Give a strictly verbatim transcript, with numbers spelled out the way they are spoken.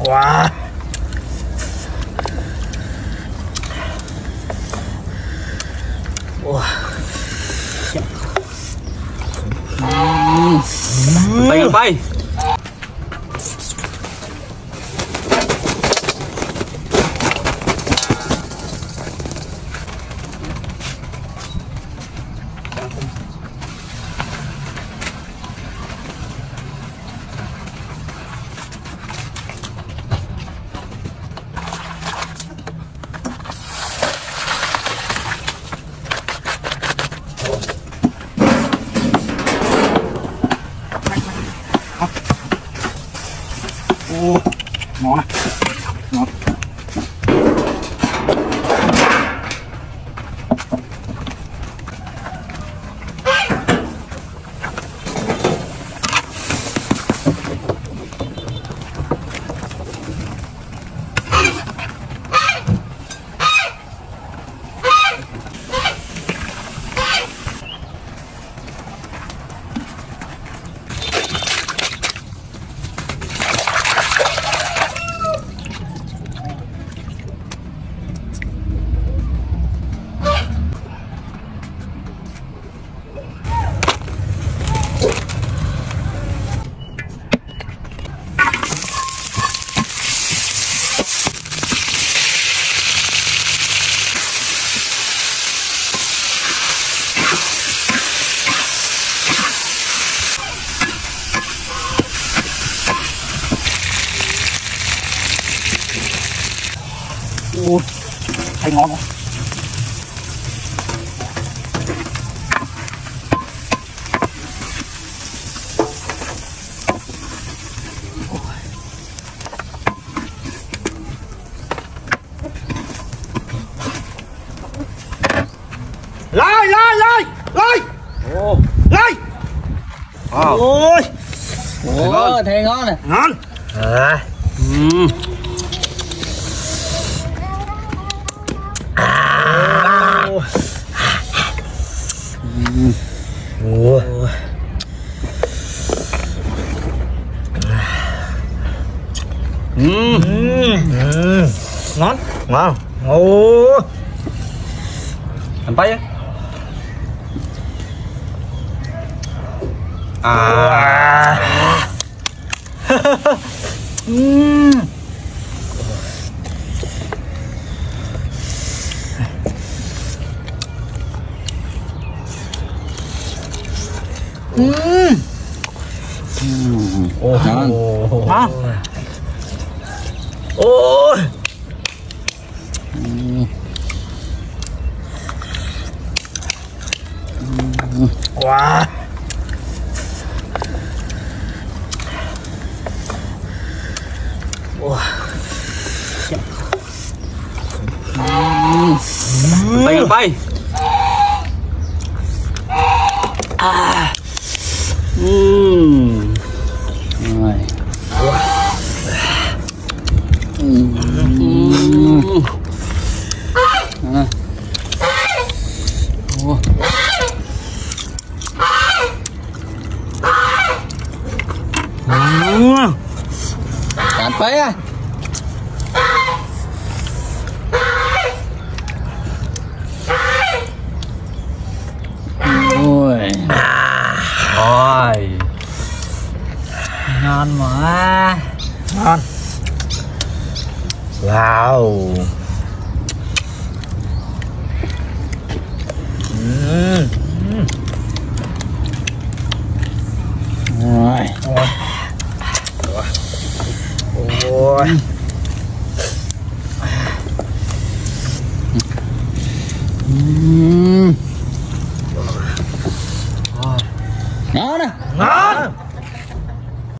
Wow. Wow. Bay bay. Ô, ngon này, ngon. Ui, thấy ngon không? Lai lai lai lai lai. Ôi, Ủa, thấy ngon này. ngon. À. Ừ. Ủa. Ừ. Ừ. Ngon. Ngon. Ủa. Làm tay á. À. Ừ. Ừ. Ồ, ngon. Ngon. Ôi. Wow. Wow. Bay bay. À. Ừm. Rồi. Ừm. À. Ủa. Ừ. Cạn bay à. Ôi. Rồi. Ngon mà. Ngon. Wow. Ừ. Rồi. Ôi. Ừ.